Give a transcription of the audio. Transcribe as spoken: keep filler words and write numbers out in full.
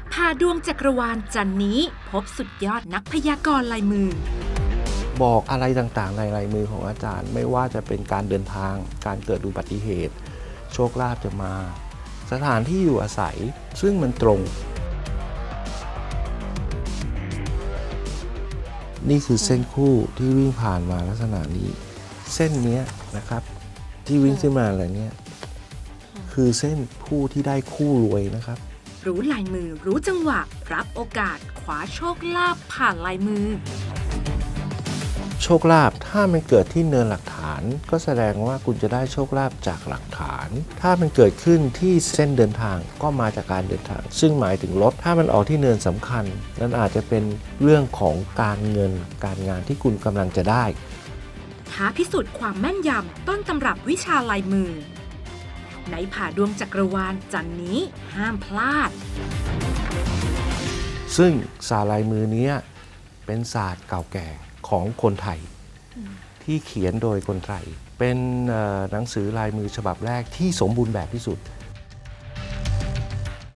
ผ่าดวงจักรวาลจันนี้พบสุดยอดนักพยากรณ์ลายมือบอกอะไรต่างๆในลายมือของอาจารย์ไม่ว่าจะเป็นการเดินทางการเกิดอุบัติเหตุโชคลาภจะมาสถานที่อยู่อาศัยซึ่งมันตรงนี่คือเส้นคู่ที่วิ่งผ่านมาลักษณะนี้เส้นนี้นะครับที่วิ่งขึ้นมาอะไรเนี่ยคือเส้นผู้ที่ได้คู่รวยนะครับรู้ลายมือรู้จังหวะรับโอกาสคว้าโชคลาภผ่านลายมือโชคลาภถ้ามันเกิดที่เนินหลักฐานก็แสดงว่าคุณจะได้โชคลาภจากหลักฐานถ้ามันเกิดขึ้นที่เส้นเดินทางก็มาจากการเดินทางซึ่งหมายถึงรถถ้ามันออกที่เนินสำคัญนั่นอาจจะเป็นเรื่องของการเงินการงานที่คุณกำลังจะได้ท้าพิสูจน์ความแม่นยำต้นตำรับวิชาลายมือในผ่าดวงจักรวาลจันนี้ห้ามพลาดซึ่งศาสตร์ลายมือนี้เป็นศาสตร์เก่าแก่ของคนไทยที่เขียนโดยคนไทยเป็นหนังสือลายมือฉบับแรกที่สมบูรณ์แบบที่สุด